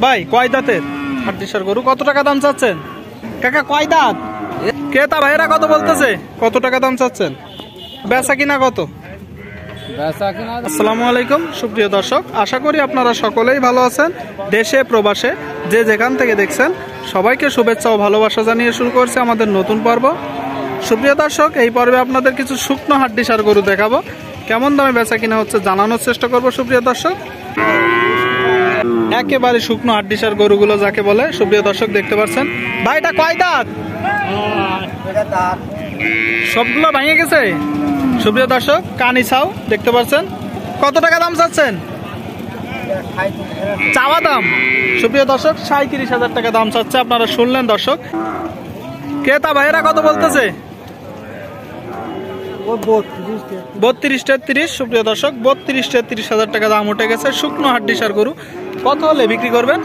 ভাই কয় দাঁতের হাড্ডিসার গরু, কত টাকা দাম চাচ্ছেন? কাকা কয় দাঁত? ক্রেতা ভাইরা কত বলতেছে, কত টাকা দাম চাচ্ছেন? বেচা কিনা কত? আসসালামু আলাইকুম সুপ্রিয় দর্শক, আশা করি আপনারা সকলেই ভালো আছেন। দেশে প্রবাসে যে যেখান থেকে দেখছেন সবাইকে শুভেচ্ছা ও ভালোবাসা জানিয়ে শুরু করছে আমাদের নতুন পর্ব। সুপ্রিয় দর্শক, এই পর্বে আপনাদের কিছু শুকনো হাড্ডিসার গরু দেখাবো, কেমন দামে বেচা কিনা হচ্ছে জানানোর চেষ্টা করব। সুপ্রিয় দর্শক, একেবারে শুকনো হাড্ডিসার গরুগুলো যাকে বলে, সুপ্রিয় দর্শক দেখতে পাচ্ছেন। ভাই এটা কয় দাঁত? সবগুলো ভেঙে গেছে। সুপ্রিয় দর্শক, কানি ছাও দেখতে পাচ্ছেন। কত টাকা দাম চাচ্ছেন? চাওয়া দাম সুপ্রিয় দর্শক 37,000 টাকা দাম চাচ্ছে। আপনারা শুনলেন দর্শক। ক্রেতা ভাইয়েরা কত বলতেছে? 32-33। সুপ্রিয় দর্শক 32-33,000 টাকা দাম উঠে গেছে শুকনো হাড্ডিসার গরু। কত হলে বিক্রি করবেন?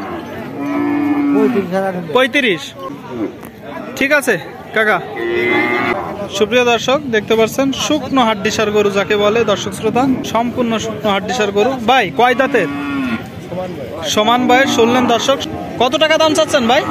35। ঠিক আছে কাকা। সুপ্রিয় দর্শক দেখতে পাচ্ছেন শুকনো হাড্ডিসার গরু যাকে বলে দর্শক শ্রোতা, সম্পূর্ণ শুকনো হাড্ডিসার গরু। ভাই কয় দাঁতের? সমান বয়স। শুনলেন দর্শক। কত টাকা দাম চাচ্ছেন ভাই?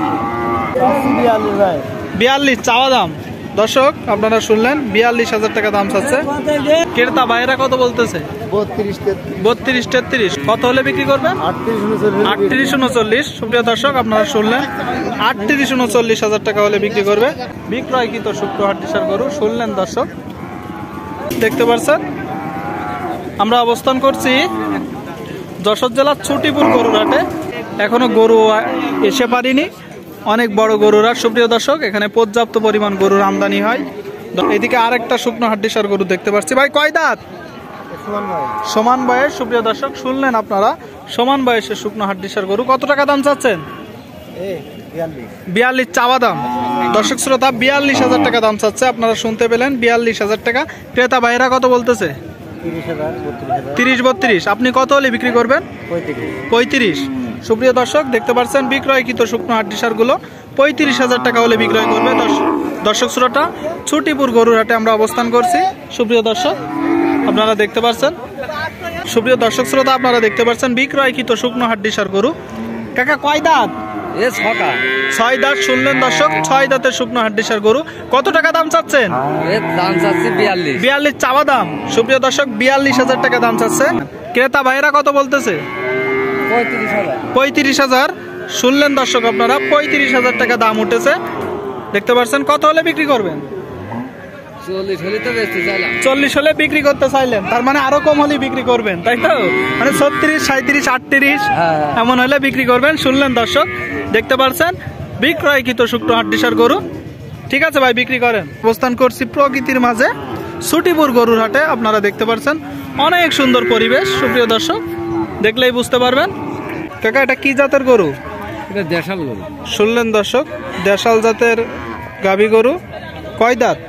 42 চাওয়া দাম। দর্শক আপনারা শুনলেন 42,000 টাকা দাম চাচ্ছে। ক্রেতা ভাইয়েরা কত বলতেছে? 32-33। কত হলে বিক্রি করবেন? 38-39। সুপ্রিয় দর্শক আপনারা শুনলেন 38-39,000 টাকা হলে বিক্রি করবে বিক্রয়কৃত শুকনো হাড্ডিসার গরু। শুনলেন দর্শক দেখতে পাচ্ছেন। আমরা অবস্থান করছি যশোর জেলার ছুটিপুর গরুর হাটে। এখনো গরু এসে পারিনি, অনেক বড় গরুর। সুপ্রিয় দর্শক এখানে পর্যাপ্ত পরিমাণ গরুর আমদানি হয়। এদিকে আরেকটা শুকনো হাড্ডিসার গরু দেখতে পাচ্ছি। ভাই কয় দাঁত? সমান বয়স। সুপ্রিয় দর্শক শুনলেন আপনারা সমান বয়সের শুকনো হাড্ডিসার গরু। কত টাকা দাম চাচ্ছেন? 42 চাওয়া দাম। দর্শক শ্রোতা 42,000 টাকা দাম চাচ্ছে। আপনারা শুনতে পেলেন 42,000 টাকা। ক্রেতা ভাইরা কত বলতেছে? 30-32। আপনি কত হলে বিক্রি করবেন? 35। সুপ্রিয় দর্শক দেখতে পাচ্ছেন বিক্রয়কৃত শুকনো হাড্ডিসার গুলো 35,000 টাকা হলে বিক্রয় করবে। দর্শক শ্রোতা ছুটিপুর গরুর হাটে আমরা অবস্থান করছি। সুপ্রিয় দর্শক আপনারা দেখতে পাচ্ছেন, সুপ্রিয় দর্শক শ্রোতা আপনারা দেখতে পাচ্ছেন বিক্রয়কৃত শুকনো হাড্ডিসার গরু। কাকা কয় দাঁত? 6 দাঁত। শুনলেন দর্শক 6 দাঁতের শুকনো হাড্ডিসার গরু। কত টাকা দাম চাচ্ছেন? দাম চাচ্ছি 42 চাওয়া দাম। সুপ্রিয় দর্শক 42,000 টাকা দাম চাচ্ছে। ক্রেতা ভাইরা কত বলতেছে? 35,000। শুনলেন দর্শক আপনারা 35,000 টাকা দাম উঠেছে দেখতে পাচ্ছেন। কত হলে বিক্রি করবেন? 40 হলে বিক্রি করতে চাইলেন, তার মানে আরো কম হলে বিক্রি করবেন, তাই তো? মানে 36, 37, 38 এমন হলে বিক্রি করবেন। শুনলেন দর্শক দেখতে পাচ্ছেন বিক্রয়কৃত শুকনো হাড্ডিসার গরু। ঠিক আছে ভাই বিক্রি করেন। অবস্থান করছি প্রকৃতির মাঝে ছুটিপুর গরুর হাটে। আপনারা দেখতে পাচ্ছেন অনেক সুন্দর পরিবেশ। সুপ্রিয় দর্শক দেখলেই বুঝতে পারবেন। কাকা এটা কি জাতের গরু? এটা দেশাল গরু। শুনলেন দর্শক দেশাল জাতের গাভী গরু। কয় দাঁত?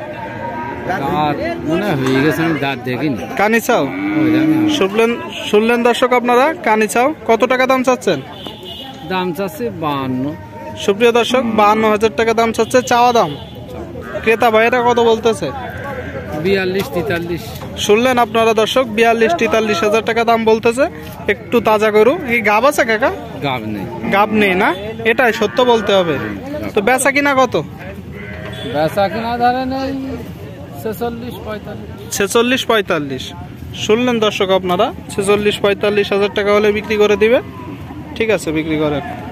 কানি চাও। শুনলেন দর্শক আপনারা কানি চাও। কত টাকা দাম চাচ্ছেন? দাম চাচ্ছে 52। সুপ্রিয় দর্শক 52,000 টাকা দাম চাচ্ছে চাওয়া দাম। ক্রেতা ভাইয়েরা কত বলতেছে? 42-43। শুনলেন আপনারা দর্শক 42-43,000 টাকা দাম বলতেছে। একটু তাজা গরু। এই গাব আছে কাকা? গাব নেই না, এটাই সত্য বলতে হবে। তো বেচা কিনা কত? বেচা কিনা ধরেন 46-45। শুনলেন দর্শক আপনারা 46-45,000 টাকা হলে বিক্রি করে দিবে। ঠিক আছে বিক্রি করেন।